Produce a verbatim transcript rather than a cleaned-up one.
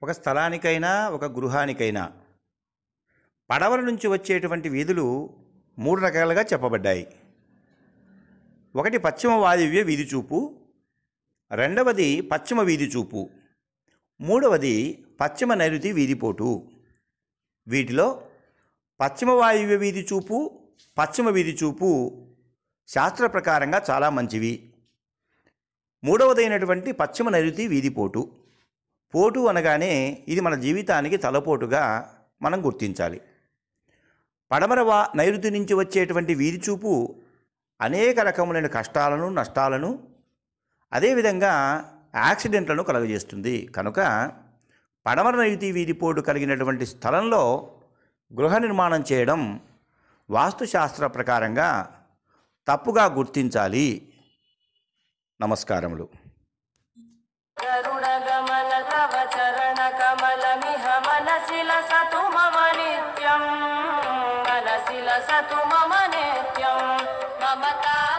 ఒక స్థలానికైనా ఒక గృహానికైనా పడమర నుంచి వచ్చేటువంటి వీధులు మూడు రకాలుగా చెప్పబడ్డాయి. ఒకటి పశ్చిమ వాయువ్య వీధి చూపు, రెండవది పశ్చిమ వీధి చూపు, మూడవది పశ్చిమ నైరుతి వీధిపోటు. వీటిలో పశ్చిమ వాయువ్య వీధి చూపు, పశ్చిమ వీధి చూపు శాస్త్ర ప్రకారంగా చాలా మంచివి. మూడవదైనటువంటి పశ్చిమ నైరుతి వీధిపోటు. పోటు అనగానే ఇది మన జీవితానికి తలపోటుగా మనం గుర్తించాలి. పడమర వా నైరుతి నుంచి వచ్చేటువంటి వీధి చూపు అనేక రకములైన కష్టాలను, నష్టాలను, అదేవిధంగా యాక్సిడెంట్లను కలుగజేస్తుంది. కనుక పడమర నైరుతి వీధిపోటు కలిగినటువంటి స్థలంలో గృహ నిర్మాణం చేయడం వాస్తుశాస్త్ర ప్రకారంగా తప్పుగా గుర్తించాలి. నమస్కారములు. గరుడగమన తవ చరణ కమలమిహ మనసిల సతు మమ నిత్యం, మనసిల సతు మమ నిత్యం మమతా